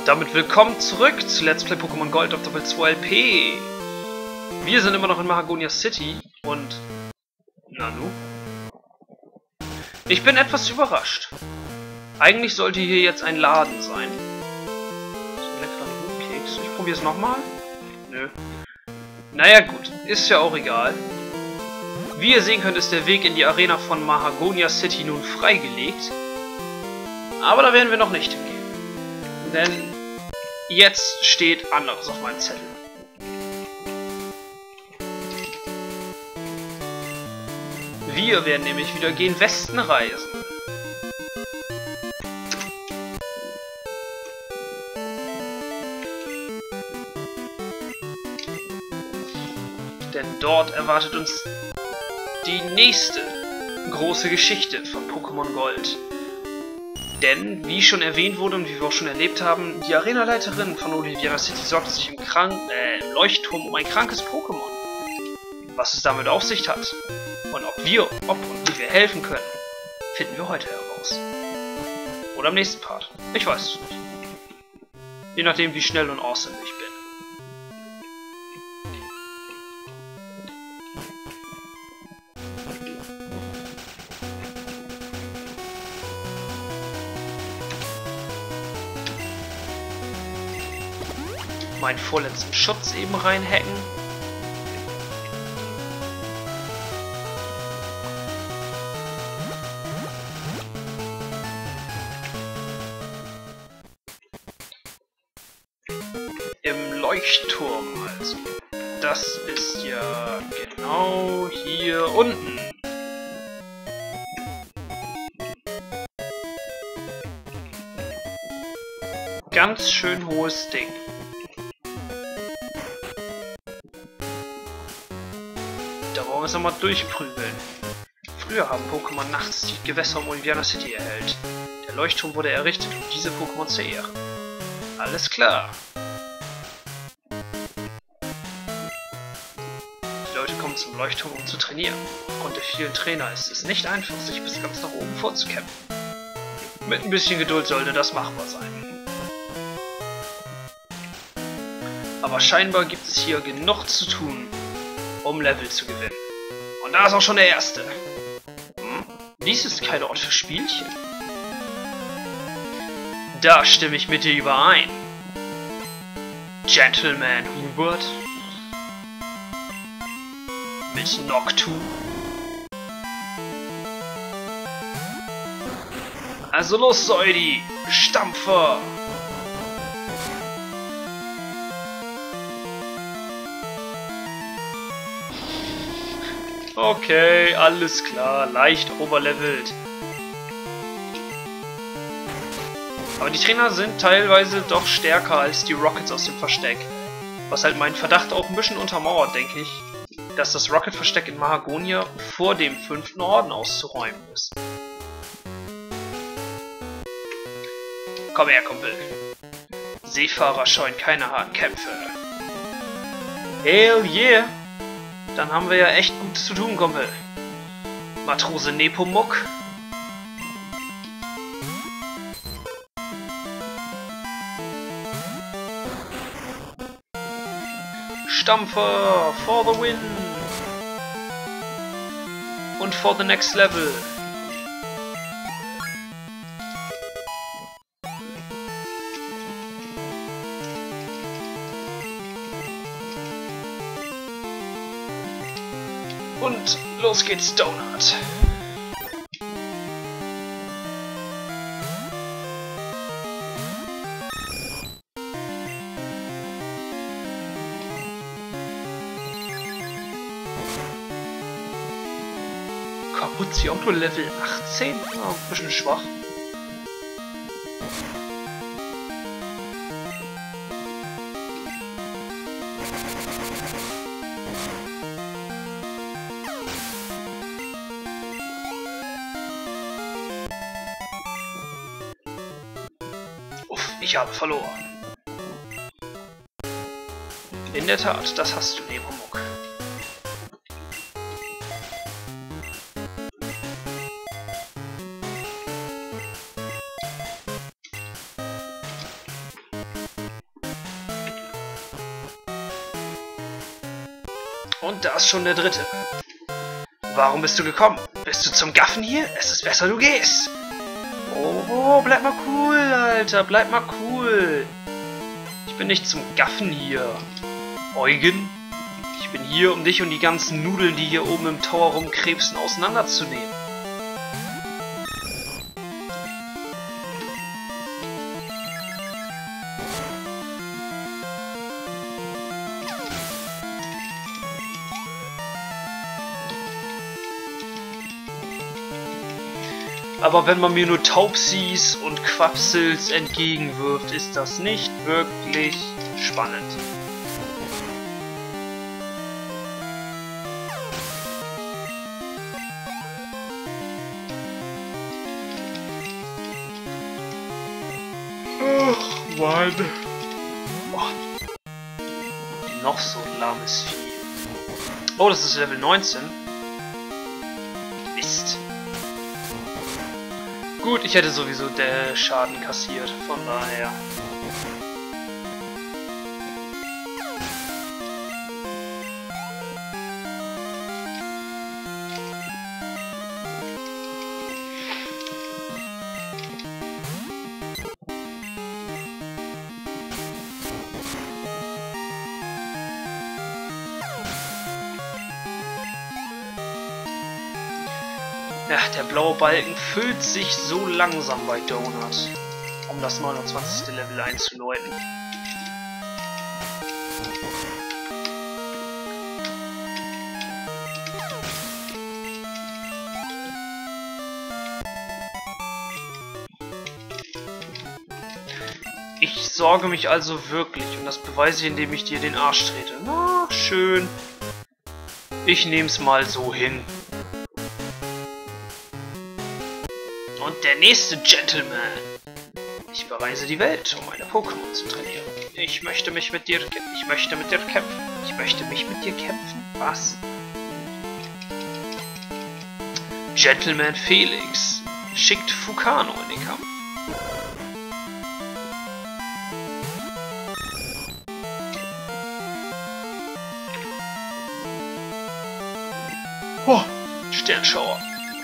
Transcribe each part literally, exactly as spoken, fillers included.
Und damit willkommen zurück zu Let's Play Pokémon Gold auf Doppel zwei L P. Wir sind immer noch in Mahagonia City und... Nanu? Ich bin etwas überrascht. Eigentlich sollte hier jetzt ein Laden sein. So ein leckerer Keks. Ich probiere es nochmal. Nö. Naja gut, ist ja auch egal. Wie ihr sehen könnt, ist der Weg in die Arena von Mahagonia City nun freigelegt. Aber da werden wir noch nicht hingehen. Denn jetzt steht anderes auf meinem Zettel. Wir werden nämlich wieder gen Westen reisen. Denn dort erwartet uns die nächste große Geschichte von Pokémon Gold. Denn, wie schon erwähnt wurde und wie wir auch schon erlebt haben, die Arenaleiterin von Oliviera City sorgte sich im, Krank äh, im Leuchtturm um ein krankes Pokémon. Was es damit auf sich hat und ob wir, ob und wie wir helfen können, finden wir heute heraus. Oder im nächsten Part. Ich weiß es nicht. Je nachdem, wie schnell und awesome ich bin. Meinen vorletzten Schutz eben reinhacken. Im Leuchtturm also. Das ist ja genau hier unten. Ganz schön hohes Ding. Da wollen wir es nochmal durchprügeln. Früher haben Pokémon nachts die Gewässer um Oliviera City erhellt. Der Leuchtturm wurde errichtet, um diese Pokémon zu ehren. Alles klar. Die Leute kommen zum Leuchtturm, um zu trainieren. Aufgrund der vielen Trainer ist es nicht einfach, sich bis ganz nach oben vorzukämpfen. Mit ein bisschen Geduld sollte das machbar sein. Aber scheinbar gibt es hier genug zu tun, um Level zu gewinnen. Und da ist auch schon der erste. Hm? Dies ist kein Ort für Spielchen. Da stimme ich mit dir überein. Gentleman Hubert. Mit Noctu. Also los, Säudi! Stampfer! Okay, alles klar, leicht overlevelt. Aber die Trainer sind teilweise doch stärker als die Rockets aus dem Versteck. Was halt meinen Verdacht auch ein bisschen untermauert, denke ich, dass das Rocket-Versteck in Mahagonia vor dem fünften Orden auszuräumen ist. Komm her, Kumpel. Seefahrer scheuen keine harten Kämpfe. Hell yeah! Dann haben wir ja echt gut zu tun, Kumpel. Matrose Nepomuk. Stampfer for the win. Und for the next level. Und los geht's, Donut. Capuzzi-Auto Level achtzehn? Ja, ein bisschen schwach. Ich habe verloren. In der Tat, das hast du, Nepomuk. Und da ist schon der dritte. Warum bist du gekommen? Bist du zum Gaffen hier? Es ist besser, du gehst. Oh, bleib mal cool, Alter. Bleib mal cool. Ich bin nicht zum Gaffen hier. Eugen? Ich bin hier, um dich und die ganzen Nudeln, die hier oben im Tower rumkrebsen, auseinanderzunehmen. Aber wenn man mir nur Taubsis und Quapsels entgegenwirft, ist das nicht wirklich spannend. Ach, Mann. Oh. Noch so ein lahmes Vieh. Oh, das ist Level neunzehn. Mist. Gut, ich hätte sowieso der Schaden kassiert, von daher. Ja, der blaue Balken füllt sich so langsam bei Donut, um das neunundzwanzigste Level einzuläuten. Ich sorge mich also wirklich und das beweise ich, indem ich dir den Arsch trete. Na, schön. Ich nehm's mal so hin. Und der nächste Gentleman. Ich bereise die Welt, um meine Pokémon zu trainieren. Ich möchte mich mit dir... Ich möchte mit dir kämpfen. Ich möchte mich mit dir kämpfen. Was? Gentleman Felix schickt Fukano in den Kampf. Oh, Sternschauer.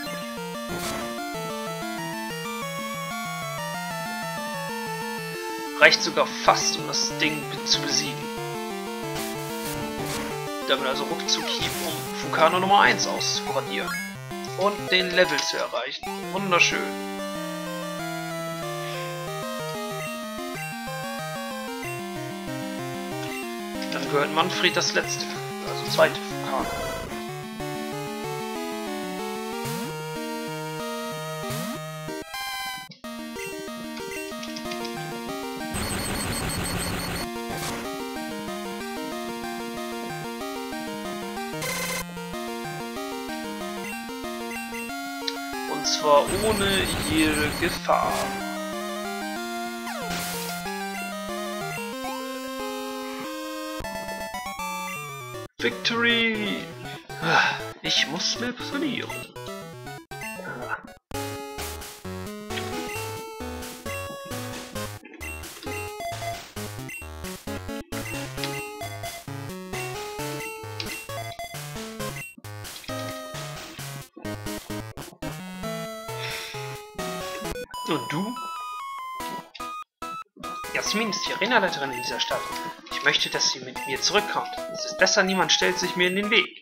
Reicht sogar fast, um das Ding zu besiegen. Damit also ruckzuck hier, um Fukano Nummer eins auszuradieren. Und den Level zu erreichen. Wunderschön. Dann gehört Manfred das letzte, also zweite Fukano. Und zwar ohne jede Gefahr. Victory! Ich muss mir verlieren. Und du? Jasmin ist die Arenaleiterin in dieser Stadt. Ich möchte, dass sie mit mir zurückkommt. Es ist besser, niemand stellt sich mir in den Weg.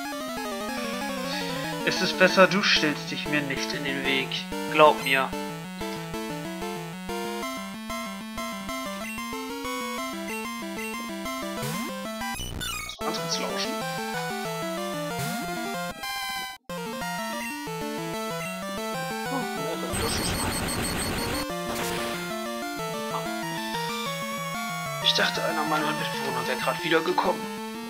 Es ist besser, du stellst dich mir nicht in den Weg. Glaub mir. Ganz kurz lauschen. Ich dachte, einer meiner Mitbewohner wäre gerade wieder gekommen.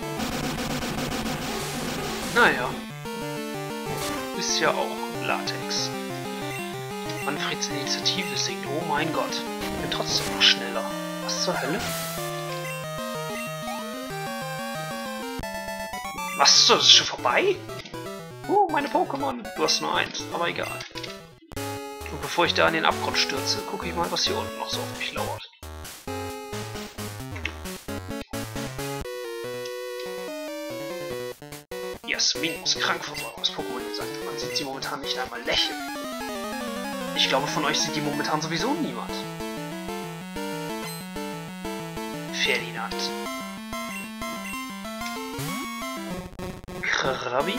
Naja. Ist ja auch Latex. Manfreds Initiative sinkt. Oh mein Gott. Ich bin trotzdem noch schneller. Was zur Hölle? Was? Das ist schon vorbei? Oh, meine Pokémon. Du hast nur eins, aber egal. Und bevor ich da in den Abgrund stürze, gucke ich mal, was hier unten noch so auf mich lauert. Jasmin muss Krankversorgung aus Pokémon gesagt. Man sieht sie momentan nicht einmal lächeln. Ich glaube, von euch sieht die momentan sowieso niemand. Ferdinand. Krabi?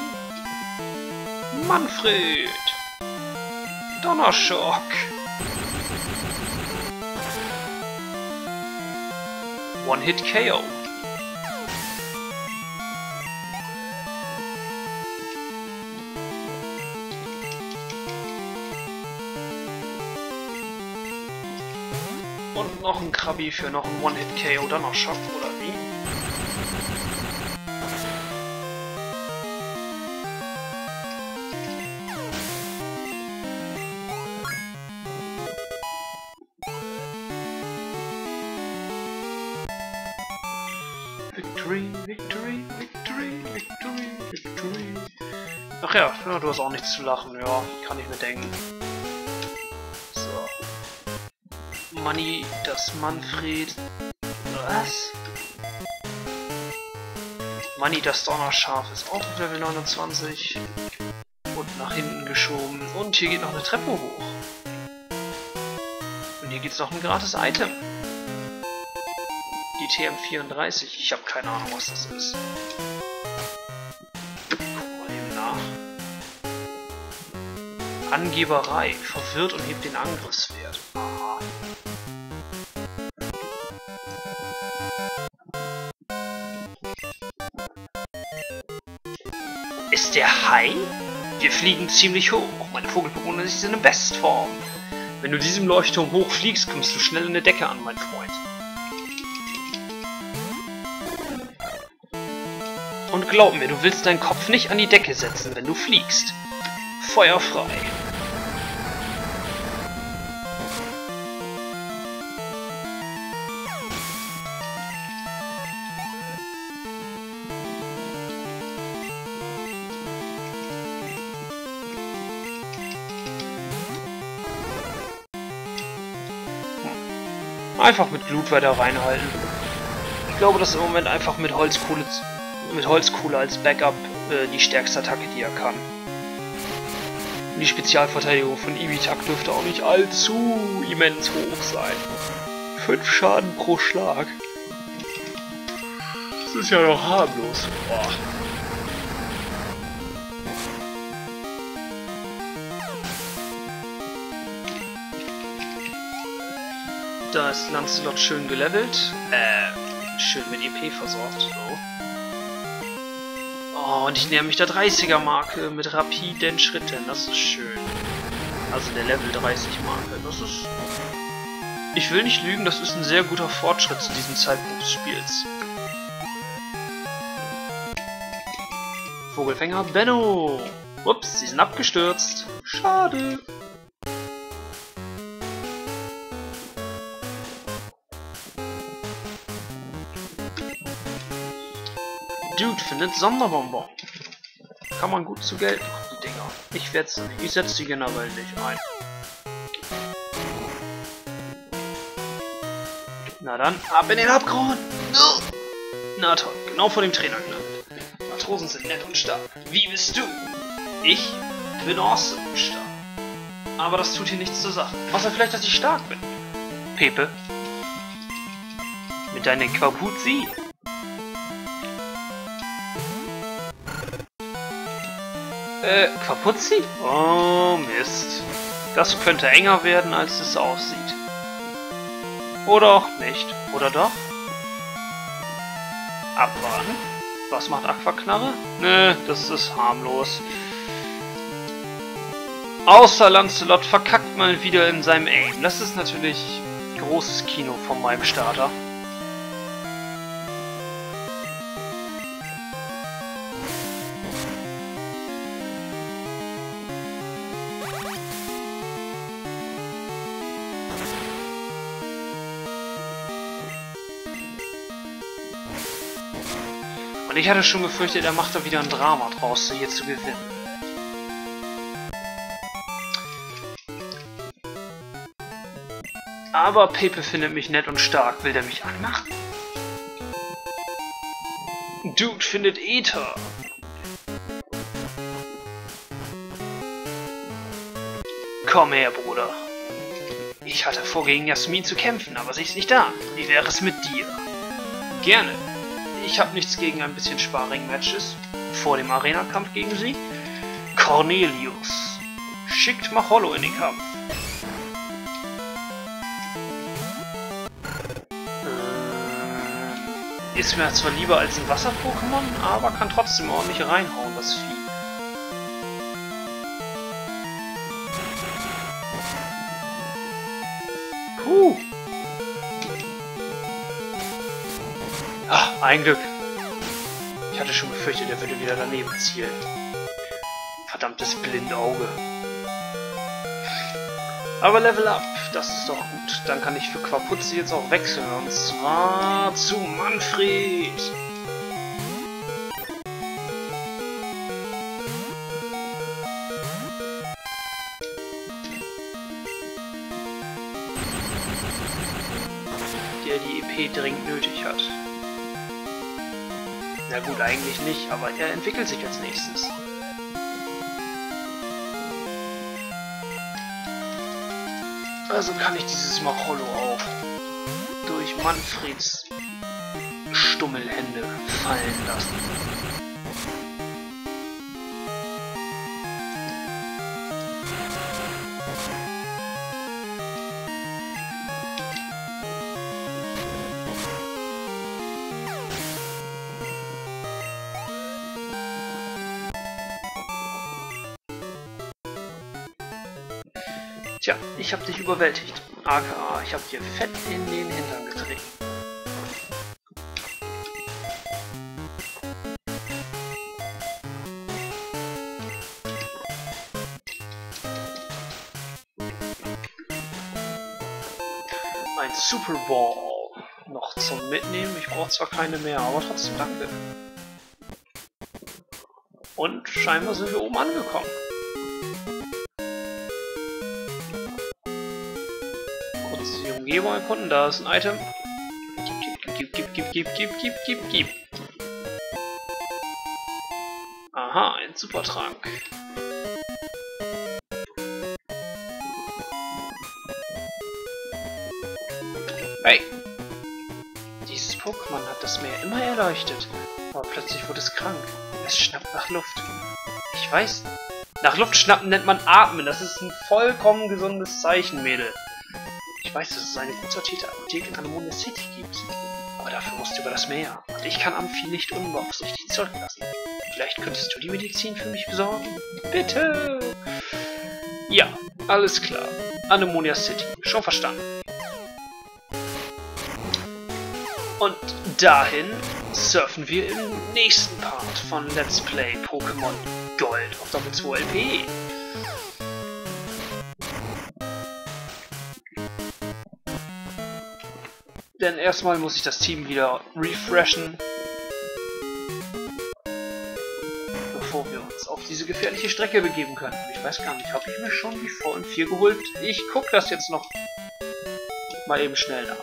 Manfred! Donnerschock! One-Hit-K O. Und noch ein Krabi für noch ein One-Hit-K O, Donnerschock, oder wie? Victory, Victory, Victory, Victory, Victory. Ach ja, ja, du hast auch nichts zu lachen, ja, kann ich mir denken. So. Manni, das Manfred. Was? Manni, das Donnerschaf ist auch auf Level neunundzwanzig. Und nach hinten geschoben. Und hier geht noch eine Treppe hoch. Und hier gibt's noch ein gratis Item. Die T M vierunddreißig. Ich habe keine Ahnung, was das ist. Gucken wir eben nach. Angeberei. Verwirrt und hebt den Angriffswert. Aha. Ist der Hai? Wir fliegen ziemlich hoch. Meine Vogel-Pokémon sind in Bestform. Wenn du diesem Leuchtturm hochfliegst, kommst du schnell in eine Decke an, mein Freund. Und glaub mir, du willst deinen Kopf nicht an die Decke setzen, wenn du fliegst. Feuer frei. Einfach mit Glut weiter reinhalten. Ich glaube, dass im Moment einfach mit Holzkohle, mit Holzkohle als Backup äh, die stärkste Attacke, die er kann. Und die Spezialverteidigung von Ibitak dürfte auch nicht allzu immens hoch sein. fünf Schaden pro Schlag. Das ist ja noch harmlos. Boah. Da ist Lancelot schön gelevelt. Äh, schön mit E P versorgt. So. Oh, und ich näher mich der dreißiger Marke mit rapiden Schritten. Das ist schön. Also der Level dreißig Marke. Das ist... Ich will nicht lügen, das ist ein sehr guter Fortschritt zu diesem Zeitpunkt des Spiels. Vogelfänger Benno! Ups, sie sind abgestürzt. Schade. Dude findet Sonderbonbon. Kann man gut zu Geld machen, die Dinger. Ich werde sie nicht. Ich setze sie generell nicht ein. Na dann, ab in den Abgrund! Na toll, genau vor dem Trainer gelandet. Matrosen sind nett und stark. Wie bist du? Ich bin awesome und stark. Aber das tut hier nichts zur Sache. Außer vielleicht, dass ich stark bin. Pepe. Mit deinen Quapuzzi. Äh, Quapuzzi? Oh, Mist. Das könnte enger werden, als es aussieht. Oder auch nicht. Oder doch? Abwarten. Was macht Aquaknarre? Nö, das ist harmlos. Außer Lancelot verkackt mal wieder in seinem Aim. Das ist natürlich großes Kino von meinem Starter. Und ich hatte schon befürchtet, er macht da wieder ein Drama draus, hier zu gewinnen. Aber Pepe findet mich nett und stark. Will der mich anmachen? Dude findet Ether. Komm her, Bruder. Ich hatte vor, gegen Jasmin zu kämpfen, aber sie ist nicht da. Wie wäre es mit dir? Gerne. Ich habe nichts gegen ein bisschen Sparring-Matches vor dem Arena-Kampf gegen sie. Cornelius. Schickt Machollo in den Kampf. Äh, ist mir zwar lieber als ein Wasser-Pokémon, aber kann trotzdem ordentlich reinhauen, das Vieh. Puh. Ah, ein Glück. Ich hatte schon befürchtet, er würde wieder daneben zielen. Verdammtes Blindauge. Aber Level Up, das ist doch gut. Dann kann ich für Quapuzzi jetzt auch wechseln. Und zwar zu Manfred. Der die E P dringend nötig hat. Na gut, eigentlich nicht, aber er entwickelt sich als nächstes. Also kann ich dieses Machollo auch durch Manfreds Stummelhände fallen lassen. Tja, ich hab dich überwältigt. A K A, ich hab dir fett in den Hintern getreten. Ein Super Ball. Noch zum Mitnehmen. Ich brauche zwar keine mehr, aber trotzdem danke. Und scheinbar sind wir oben angekommen. Die Umgebung erkunden, da ist ein Item. Gib, gib, gib, gib, gib, gib, gib, gib. Aha, ein Supertrank. Hey! Dieses Pokémon hat das Meer immer erleuchtet, aber plötzlich wurde es krank. Es schnappt nach Luft. Ich weiß, nach Luft schnappen nennt man Atmen. Das ist ein vollkommen gesundes Zeichen, Mädel. Ich weiß, dass es eine gut sortierte Apotheke in Anemonia City gibt, aber dafür musst du über das Meer. Und ich kann Amphi nicht unbeaufsichtigt zurücklassen. Vielleicht könntest du die Medizin für mich besorgen? Bitte! Ja, alles klar. Anemonia City. Schon verstanden. Und dahin surfen wir im nächsten Part von Let's Play Pokémon Gold auf Doppel zwei L P. Denn erstmal muss ich das Team wieder refreshen, bevor wir uns auf diese gefährliche Strecke begeben können. Ich weiß gar nicht, habe ich mir schon die V M vier geholt? Ich gucke das jetzt noch mal eben schnell nach.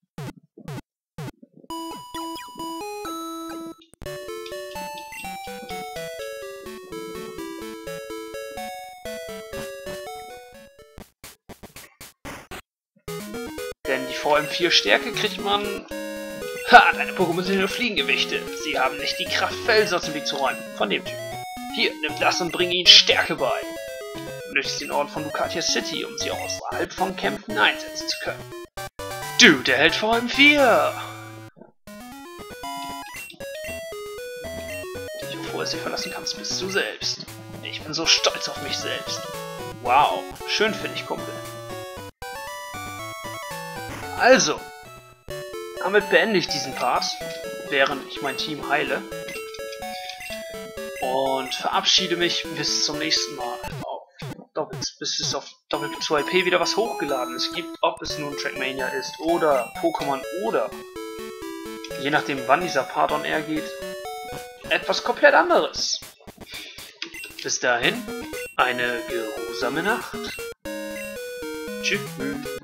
Denn die V M vier Stärke kriegt man... Ha, deine Pokémon sind nur Fliegengewichte. Sie haben nicht die Kraft, Felsen aus dem Weg zu räumen. Von dem Typ. Hier, nimm das und bring ihnen Stärke bei. Du nützt den Ort von Lucatia City, um sie außerhalb von Kämpfen einsetzen zu können. Du, der Held V M vier! Dich, bevor es sie verlassen kannst, bist du selbst. Ich bin so stolz auf mich selbst. Wow, schön für dich, Kumpel. Also, damit beende ich diesen Part, während ich mein Team heile. Und verabschiede mich bis zum nächsten Mal. Auf Doppel, bis es auf Doppel zwei P wieder was Hochgeladenes gibt, ob es nun Trackmania ist oder Pokémon oder, je nachdem wann dieser Part on Air geht, etwas komplett anderes. Bis dahin, eine geruhsame Nacht. Tschüss.